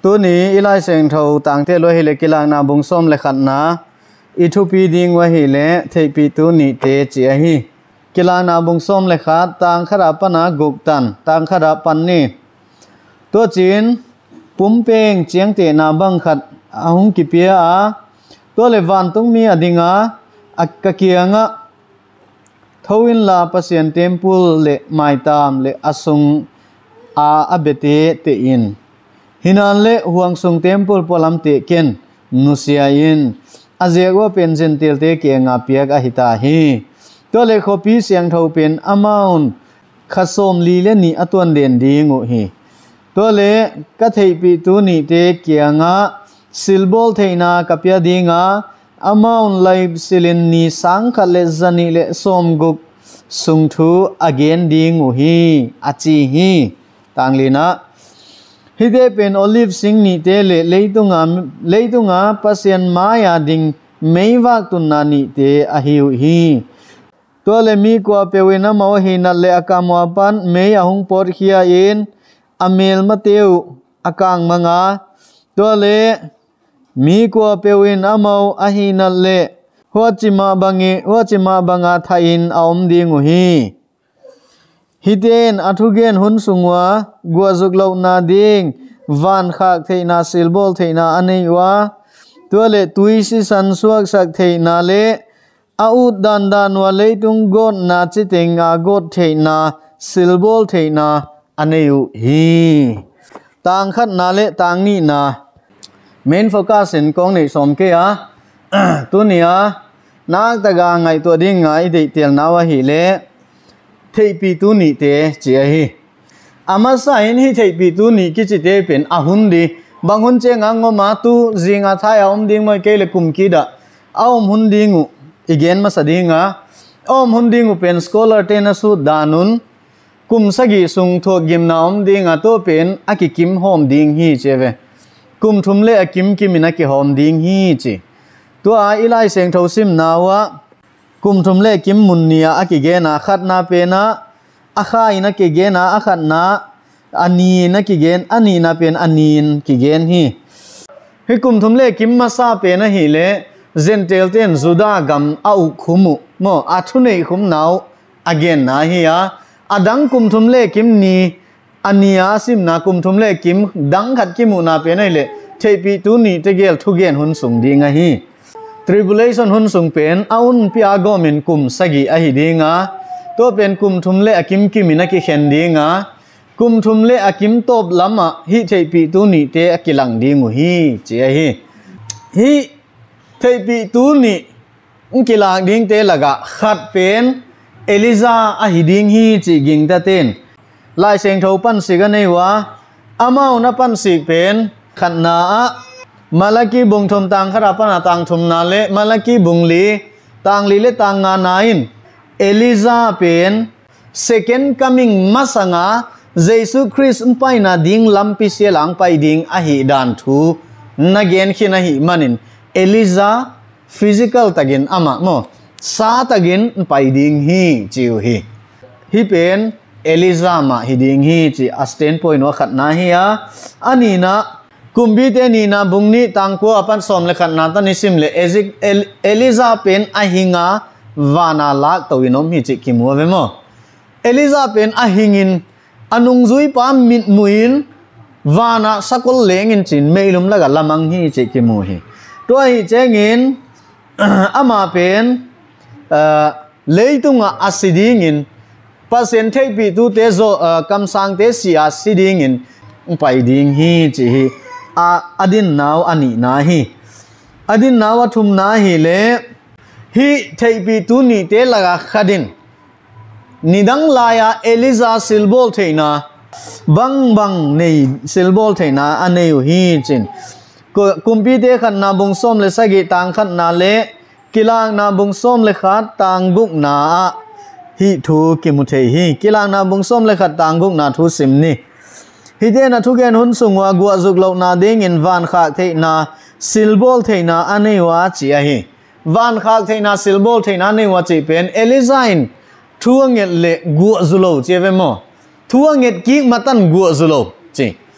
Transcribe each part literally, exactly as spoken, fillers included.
ตัวนี้อีไลเสียงเท่าต่างเทลอยเลกิลางนาบุงส้มเลขัดนาอิทุปีดิงวะฮิเลเทปีตัวนี้เตจียฮีกิลางนาบุงส้มเลขัดต่างขราปนากุกตันต่างขราปันนี่ตัวจีนปุ่มเป่งเจียงเตนาบังขัดอาหุงกิเปียอาตัวเลวันตุงมีอดิงาอักกะเกียงะทวินลาปเสียนเทมปุลเลไมตามเลอสุงอาอเบเตเตอินฮินันเลห่วงสุงเทมปุลปลัมเตเกนนุเซียอินอาเจกว่าเป็นเจนเตลเตเกียงอาเปียกอหิตาฮีตัวเลขปีเสียงเท่าเป็นอามาวน์ขสมลีเลนีอตวนเด่นดีงูฮีตัวเลกะเทปีตัวนี้เตเกียงาซิลบอลเทนากับยาดีงาอามาวน์ไลฟ์ซิลินนีสังขเลจันีเลสมกุกสุงทูอเกนดีงูฮีอาจีฮีต่างลีนะฮิเดเป็นโอลิฟสิงนี่เตเลเลยตุงาเลยตุงาปัสยันมายาดิงไม่วักตุนานี่เตอหิวฮีตัวเลมีกว่าเปวินะมาหินัลเลอากามวาปันเมียหุงปอดขียเอ็นอเมลมาเตียวอากางมังาตัวเลมีกว่าเปวินอามาวอหินัลเลหัวจิมาบังเอหัวจิมาบังอาทายินออมดีงูฮีฮิเดนอัทุเกนหุนสุงวากัวจุกเหล่านาดิงวันขากเทนาซิลบอลเทนาอันนี้วาตัวเลตุยสิสันสวกสักเทนาเลอาอุดดันดานวาเลตุงกดนาจิติงอากดเทนาซิลบอลเทนาอันนี้อยู่ฮีต่างขัดนาเลต่างนี่นาเมนโฟกัสสินกองในสมเกียตัวนี้นักตะกางไงตัวดิ้งไงเด็กเตียนนาวหิเลเทปีตัวนี้เตเจียฮีอามาสายนี้เทปีตัวนี้กิจเตเป็นอาหุนดีบางคนเจงงมาตูจิงอาทายอมดิ้งมาเกลคุมกีดาอาอมหุนดิ้งูอีกเกนมาสดิ้งอ่ะอาอมหุนดิ้งูเป็นสกอลเลอร์เทนสุดดานุนคุมสกีสุงทวกิมนาอมดิ้งอ่ะตัวเป็นอากิกิมหอมดิ้งฮีเจเวคุมทุมเลอากิมกิมินักกิหอมดิ้งฮีจีตัวอีไลเสียงทศิมนาวะกุมทุมเลกิมมุนเนียอากิเกนาขัดนาเปนะอาข้ายนักกิเกนาอาขัดนาอันนี้นักกิเกนอันนี้นาเป็นอันนี้กิเกนฮีให้กุมทุมเลกิมมาซาเปนะฮีเลเจนเทลเทนจุดากัมอาอุคุมุโมอาทุเนคุมนาวอเกนนาฮียาอดังกุมทุมเลกิมนีอันนี้อาซิมนากุมทุมเลกิมดังขัดกิมุนาเปนะเลเทปีตุนีเตเกลทุเกนหุนสุงดีงาฮี tribulation หุนสุงเป็นอาอุนพิอาโกมินกุมสกีอหิดีงาตัวเป็นกุมทุมเลอากิมกิมินักเข็นดีงากุมทุมเลอากิมตบลำอ่ะฮิเทปีตุนีเตอกิลังดีงูฮีเจียฮีฮิเทปีตุนีอุกิลังดิ้งเตลกะขัดเป็นเอลิซาอหิดิงฮีจีกิงตะเตนลายเสียงเท่าปันสิกันในวะอามาอุนปันสิเป็นขันนามาลากีบุงทมตังขราปนาตังทมนาเลมาลากีบุงลีตังลีเลตังงานาอินเอลิซาเป็น second coming มาสังาเยซูคริสต์ไปนาดิงลัมพิเซลังไปดิงอหิดานทูนักเกนขินอหิมันินเอลิซา physical ตะกินอามาโมซาตะกินไปดิงฮีจิวฮีฮีเป็นเอลิซามาฮิดิงฮีจิอัสเตนพอยน์ว่าขัดนาฮียาอันนี้นะกุมบีเตนีนาบุงนี้ตังกัวปันสมเลขันนาตันิสิมเลเอซิเอลิซาเป็นอหิงาวานาลักตัววินอมฮิจิกิมัวเวโมเอลิซาเป็นอหิงินอนุงจุยปามมิดมุอินวานาสกุลเลงินจินเมลุมละกัลละมังฮิจิกิมัวฮิตัวฮิเจงินอามาเป็นเลยตุงอาสิดิงินปัสเซนเทปีตูเตโซคำสั่งเตสีอาสิดิงินไปดิงฮิจิฮิอาอดินนาวอันนี้นาฮีอดินนาวทุมนาฮีเลฮีเทปีตุนีเตลกะขัดินนิดังลายาเอลิซาซิลบอลเทนาบังบังในซิลบอลเทนาอันนี้อยู่ฮีจินกุมพีเตขันนาบุงส้มเลสกิตังขันนาเลกิลางนาบุงส้มเลขัดตังกุกนาฮีทูกิมุเทฮีกิลางนาบุงส้มเลขัดตังกุกนาทูสิมนี่ฮิเดนะทุกแกนหุนสุงวากัวจุกเหล่านาเด้งอินวันขากเทนาซิลบอลเทนาอันนี้ว่าจียฮีวันขากเทนาซิลบอลเทนานี่ว่าจีเป็นเอลิซาอินทัวเงตเลกัวจุโลเจเวโมทัวเงตกิมาตันกัวจุโลจี ท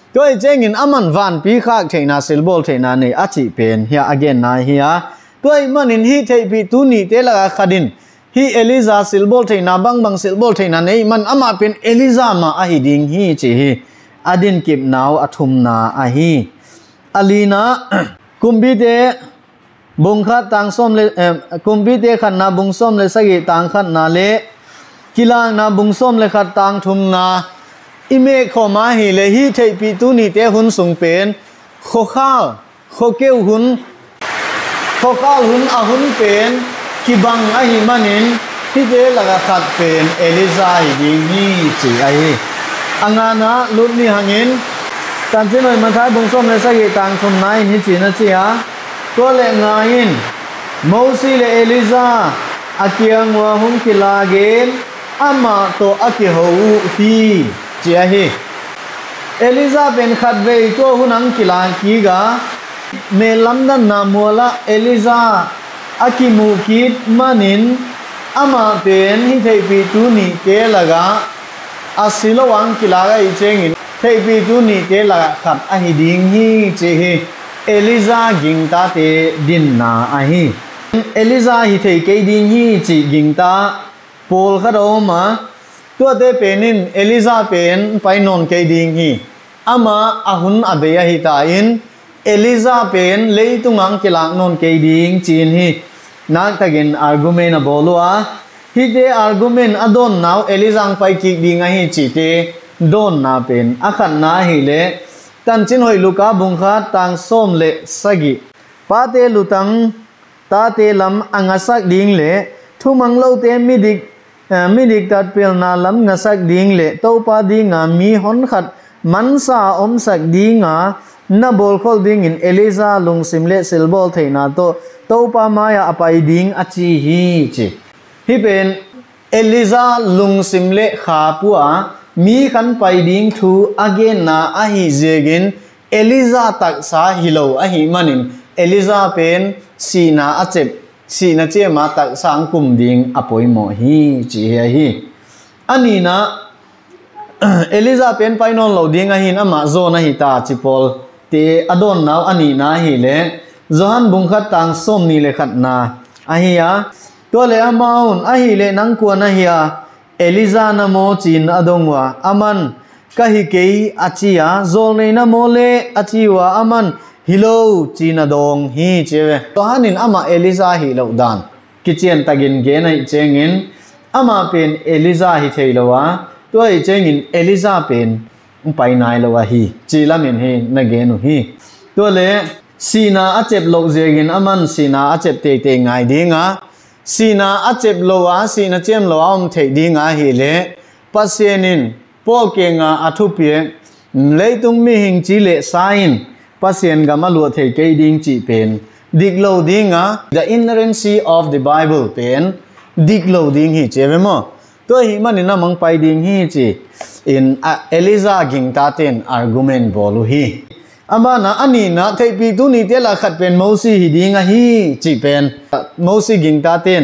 ตัวเจงินอามันวันปีขากเทนาสิลบอลเทนาในอาจิเป็นเฮียอเกนนาเฮียตัวมันนินฮีเทปีตุนีเตลกาขดินฮีเอลิซาสิลบอลเทนาบังบังสิลบอลเทนาในมันอามาเป็นเอลิซามาอาฮิดิงฮีจีฮีอดินกิบนาวอทุมนาอาฮีอลีนากุมบิเตบุงขัดตังส้มเลกุมบิเตขันนาบุงส้มเลสกิตังขัดนาเลกิลางนาบุงส้มเลขัดตังทุมนาอิเมฆขมาฮีเลฮีเทปีตุนีเตหุนสุงเป็นโคข้าวโคเกวหุนโคข้าวหุนอาหุนเป็นกิบังอาฮิมันินที่เตลกขัดเป็นเอลิซาฮิดิงีจีไออังานะลุดนี่หังินตันจินอยมันท้ายบุงส้มเลสกิตังทุมนายนี่จีนะจีฮะตัวเลงายินโมซีเลเอลิซาอาเกียงวะหุนกิลาเกนอามาโตอากิฮูฮีจีอาฮีเอลิซาเป็นขัดเวตัวหุนังกิลากีกาเมลัมดันนามัวละเอลิซาอากิมูกิดมานินอามาเป็นฮิเทปีตูนีเกลกาอาศิลวังกิลากาอิเจงินเทปีตูนีเกลกาขัดอาฮิดิงฮีจีฮีเอลิซากิงตาเตดินนาอาฮีเอลิซาฮิเทเกดิงฮีจีกิงตาโพลขะโดมาตัวเตเป็นนินเอลิซาเป็นไปนอนเกดิงฮีอามาอาหุนอเบียฮิตาอินเอลิซาเป็นเลยตุงังกิลางนอนเกดิงจีนฮีนักตะกินอาร์กุเมนบอลัวฮิเตอาร์กุเมนอดอนนาวเอลิซังไปกิกดิงฮีจีเตดอนนาเป็นอาขันนาฮิเลตันจินหอยลูกาบุงคาตังส้มเลสกิปาเตลุตังตาเตลัมอังสักดิงเลทุมังเลาเตมิดิกมิดิกตัดเปลนาลัมงสักดิงเลเต้าปาดิงามีหอนขัดมันซาอมสักดิงานาบอลคอลดิงอินเอลิซาลุงซิมเลซิลบอลเทนาโตเต้าปามายาอภัยดิงอจีฮีจีที่เป็นเอลิซาลุงซิมเลขาปัวมีขันไปดิ้งทูอเกนนาอหิเจกินเอลิซาตักสาฮิโลอหิมันินเอลิซาเป็นสีนาอเจ็บสีนาเจมาตักสังกุมดิ้งอปอยโมฮีจีเฮฮีอันนี้นะเอลิซาเป็นไปนอนเหลาดิ้งอหินอามาโซนะฮิตาจิปอลเตอดอนนาวอันนี้นะฮิเลจฮันบุงขัดตังส้มนี่เลขัดนาอหิยาตัวเลอามาอุนอหิเลนังกวนนะฮิยาเอลิซานาโมจีนอดงวะอามันกะฮิเกยอาจิยาโซเนนาโมเลอาจิวะอามันฮิโลจีนอดงฮีเจเวตัวฮันินอามาเอลิซาฮิโลดานกิเจียนตะกินเกนไอเจงินอามาเป็นเอลิซาฮิเทโลวะตัวไอเจงินเอลิซาเป็นไปนายโลวะฮีจีลามินฮีนเกนุฮีตัวเลสีนาอาเจ็บโลเจกินอามันสีนาอาเจ็บเตเตงไงดีงะสีนาอาเจ็บโลวะสีนาเจมโลวะอมเทดีงาฮิเลปัสเซนินโปเกงาอัทุเปียเลยตุงมีหิงจีเลสายินปัสเซนกามาลัวเทเกดิงจีเป็นดิกโลดิงา the inerrancy of the Bible เป็นดิกโลดิงฮิเจเวมอตัวหิมันนะมังไปดิงฮิจี in Eliza ging taten argument bolu hi amana ani na thei pi tu ni te la khat pen mosi hi dinga hi chi pen mosi ging taten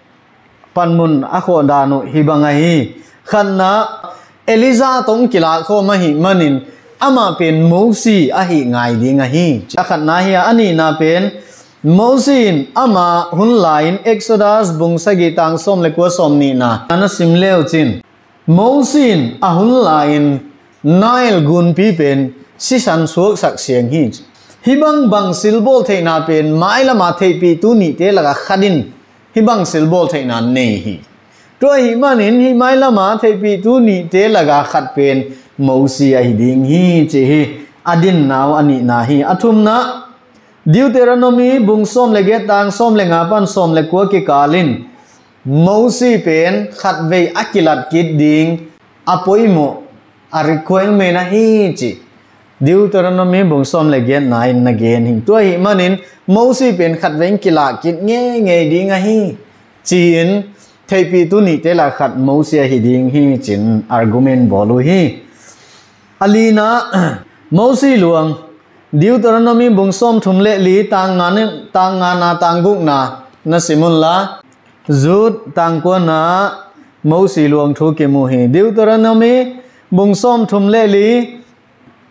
panmun a kho da no hi banga hi khanna Eliza tong kila kho ma hi manin ama pen mosi a hi ngai dinga hi a khanna hi ani na pen mosin ama hun lain Exodus bung sagi tang som le ko som ni na ana simleu chin mosin a hun lain Nile gun pi pen si san suak sak siang hi hibang bang silbol theina pen maila ma thei pi tu ni te laga khadin hibang silbol theina nei hi to hi manin hi maila ma thei pi tu ni te laga khat pen mosi a hi ding hi che hi adin naw ani na hi athum na Deuteronomy bung som le ge tang som le nga pan som le ko ki kalin mosi pen khat ve akilat kit ding apoimo a requirement na hi chi Deuteronomy bung som le ge nine na gen hin to hi manin mosi pen khat veng kila kit nge nge ding a hi chin thei pi tu ni te la khat mosi hi ding hi chin argument bolu hi alina mosi luang Deuteronomy bung som thum le li tang ngan tang ngana tang guk na na simun la zut tang ko na mosi luang thu ke mu hi Deuteronomy bung som thum le li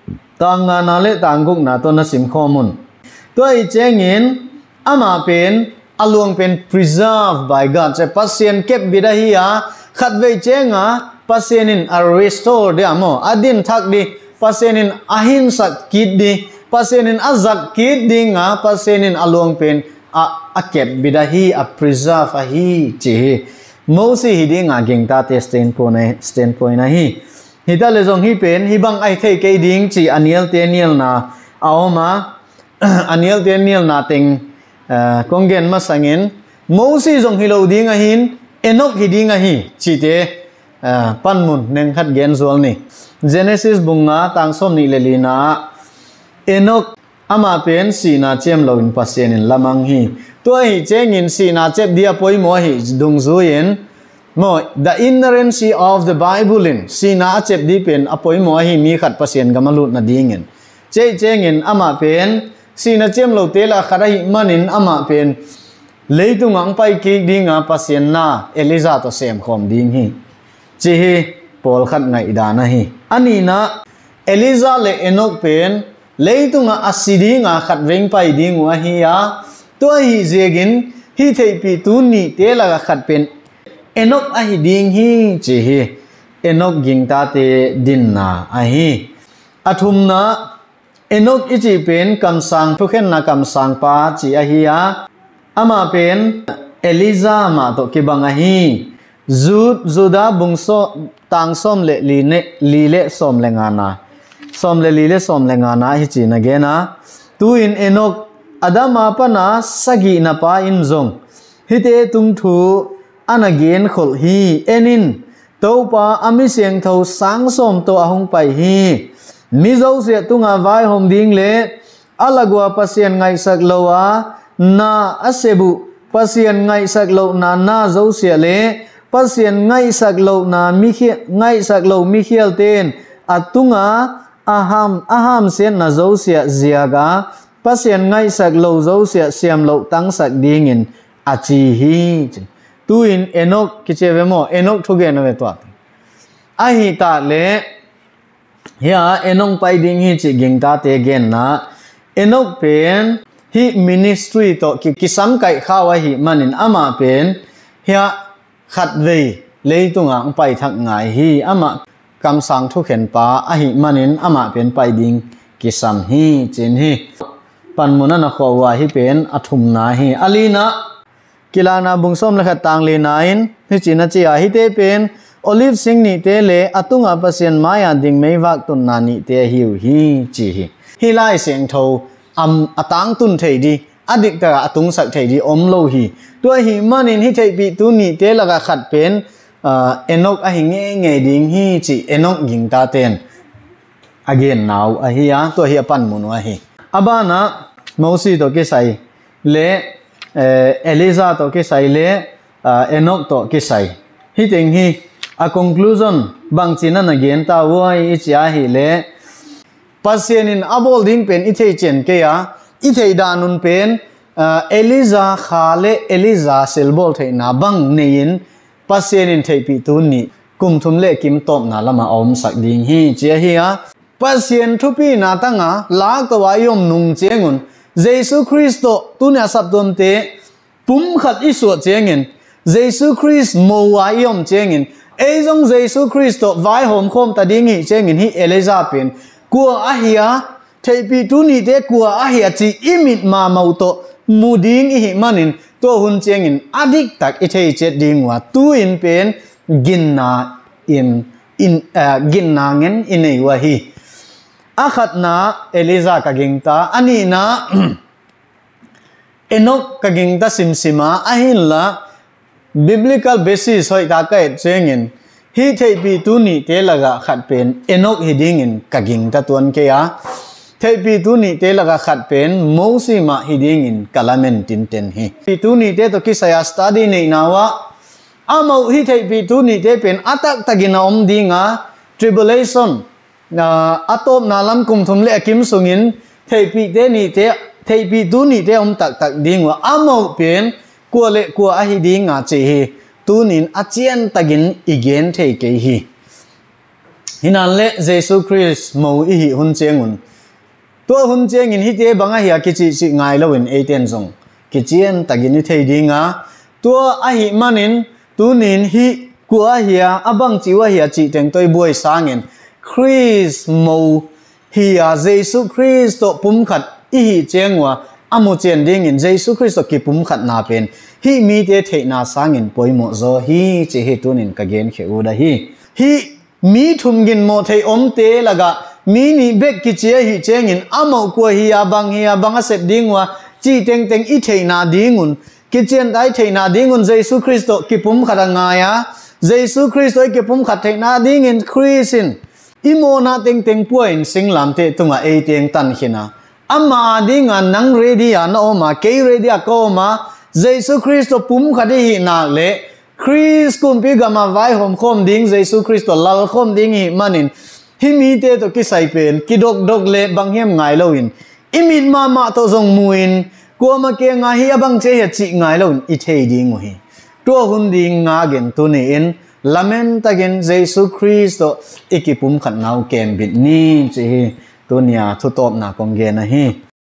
ตางงานาเลตางกุกนาต้นสิมข้อมุนตัวอีเจงินอามาเป็นอลวงเป็น preserve by God จะปัสเซียนเก็บบิดาฮียาขัดเวเจงาปัสเซียนิน restore เดียมออดินทักดีปัสเซียนินอาหินสักกิดดีปัสเซียนินอาจักกิดดีงาปัสเซียนินอลวงเป็นอาอาเก็บบิดาฮีอา preserve อาฮีจีโมซีฮิดีงาเก่งตาเตสเตนโพนสเตนโพนนะฮีฮิตาเลซงฮีเป็นฮิบังไอเทเกดิงจีอันเนียลเตเนียลนาเอามาอันเนียลเตเนียลนาเต็งกงเกนมาสังเงินโมซีซงฮิโลดิงาหินเอนกฮิดิงาฮีจีเตปันมุนเนงขัดเกนส่วนนี้ Genesis บุงงาตังสมนิเลลีนาเอนกอามาเป็นสีนาเจมลวินปัสเซนินละมังฮีตัวฮีเจงินสีนาเจ็บเดียปอยโมฮีดุงซูยินโม the inerrancy of the Bible in สีนาเจ็บดีเป็นอปอยโมฮีมีขัดปัสเซนกำมลุดนาดีเงินเจเจงินอามาเป็นสีนาเจมโลเตลาขัดหิมันินอามาเป็นเลยตุงังไปกิดิงาปัสเซนนาเอลิซาโตเซมคอมดิงฮีจีฮีปอลขัดไงดานะฮีอันนี้นะเอลิซาเลเอนกเป็นเลยตุงอาศิดีงาขัดเร่งไปดิงวะฮียาตัวฮีเจกินฮีเทปีตุนีเตลากขัดเป็นเอนกอาฮิดิงฮีจีฮีเอนกกิงตาเตดินนาอาฮีอัทุมนะเอนกอิจิเป็นคำสั่งทุกเห็นนะคำสั่งปาจีอาฮียาอามาเป็นเอลิซามาตกิบังอาฮีจูดจูดาบุงโซตังสมเลลีเนลีเลสมเลงานาสมเลลีเลสมเลงานาฮิจีนะเกนะตูอินเอนกอดามาปนาสกีนาปาอินซงฮิเตตุงทูอันเกนขลฮีเอนินตัวปาอามิเสียงเท่าสังสมตัวหงไปฮีมิโซเสียตุงอาไว้หงดิ้งเลอลกัวปัสเซียนไงสักโลวานาอเซบุปัสเซียนไงสักโลนานาโซเสียเลปัสเซียนไงสักโลนามิเขียไงสักโลมิเขียลเตนอัตุงอาอาหามอาหามเสียนนาโซเสียเสียกาปัสเซียนไงสักโลโซเสียเสียมโลตั้งสักดิ้งินอาจีฮีตูอินเอนกกิเจเวโมเอนกทุกเกนเวตัวอาฮิตาเลเฮียเอนกไปดิ้งฮีจิกิงตาเตเกนนะเอนกเป็นฮีมินิสทรีโตกิกิสัมไก่ข้าวฮีมันินอามาเป็นเฮียขัดเวเลยตุงอ่างไปทักไงฮีอามาคำสั่งทุกเห็นปาอาฮิมันินอามาเป็นไปดิ้งกิสัมฮีจินฮีปันมุนันขวาฮีเป็นอัทุมนาฮีอาลีนะกิลานาบุงส้มเลขัดต่างเลนาอินฮิจินาจีอาฮิเตเป็นโอลิฟซิงนิเตเลอตุงอาเปเซียนมายันดิ่งไม่วักตุนนานิเตฮิวฮีจีฮีฮิไลเสียงโทอัมอตังตุนเทดีอดิกตระอตุงสักเทดีอมโลฮีตัวฮีมันอินฮิเทปีตุนิเตลกะขัดเป็นเอ็นกอหิงเงเงดิ่งฮีจีเอ็นกยิงตาเตน again now อหิยาตัวฮีปันมุนวะฮีอบานะโมซีตัวกิไซเลเอลิซาตัวกิไซเลเอ็นกตัวกิไซฮิติงฮีa conclusion bang china na gen ta wai ichia hi le pasien in abol ding pen ithei chen ke ya ithei danun pen eliza khale eliza selbol thei na bang nein pasien in thei pi tu ni kum thum le kim top na lama om sak ding hi che hi ya pasien thu pi na tanga lak to wa yom nung chengun jesu christo tu na sap dom te pum khat isu chengin jesu christ mo wa yom chengin ai dòng Jesus Christ vai hồn khom ta đi nghỉ chơi nghỉ hi Elizabeth của ahia thầy bị tu ni thế của ahia chỉ imit mà màu to mu đi nghỉ manin to hun chơi nghỉ adik tak ít thầy chết đi ngwa tu in pen ginna in in ginna ngen in ei wa hi akhat na Eliza ka gingta ani na Enoch ka gingta simsima ahin la biblical basis hoi ta kai chengin hi thei pi tu ni te laga khat pen Enoch hidingin kaging ta tuan ke ya thei pi tu ni te laga khat pen mosi ma hidingin kalamen tin ten hi pi tu ni te to ki saya study nei nawa amau hi thei pi tu ni te pen atak tagina om dinga tribulation na atop nalam kum thum le kim sungin thei pi te ni te thei pi tu ni te om tak tak dingwa amau pen qua lệ qua ai đi ngã chế hi tu nín a chiên tagin igen thei ke hi hinan le Jesus Christ mo i hi hun chengun ตัวหุ่นเจียงอินฮิเจบังอาเฮียกิจิสิง่ายแล้วอินเอเทนซงกิจิอันตะกินเทดิงาตัวอาหิมันินตูนินฮิกัวเฮียอบังจิวเฮียจิเต็งตัวบวยสางินคริสโมเฮียเยซูคริสต์ปุ่มขัดอีหิเจียงว่าอโมเจนดิงินเยซูคริสต์กิปุ่มขัดนาเป็นฮิมีเตเทนาสางินปอยโมโซฮิเจฮิตูนินกะเกนเขอูดาฮิฮิมีทุมกินโมเทอมเตละกะมีนี่เบกกิเจียฮิเจงินอโมกัวเฮียบังเฮียบังอาเสบดิงว่าจีเต็งเต็งอีเทนาดิงุนกิเจียนได้เทนาดิงุนเยซูคริสต์กิปุ่มขัดงายะเยซูคริสต์กิปุ่มขัดเทนาดิงินคริสินอิโมนาเต็งเต็งป่วยสิงลามเตตุงาเอเต็งตันขินาอามาดิงานังเรดียานโอมาเกเรดียก็มาเยซูคริสต์ปุ่มขัดหินาเลคริสกุมพิกามาไว้หอมคมดิ้งเยซูคริสต์ลลคมดิ้งหิมันินฮิมีเตตกิไซเป็นกิดกดกเลบังเฮียมไงเลวินอิมินมามาโตทรงมุยนกัวมาเกงาฮียบังเจยจิไงเลวินอิเทดิ้งวะตัวหุ่นดิ้งงาเกนตัวนี้อินลาเมนตะเกนเยซูคริสต์อิกิปุ่มขัดนาวเกมบิดนี้จีตัวเนียทุตอบนากงเกนะฮี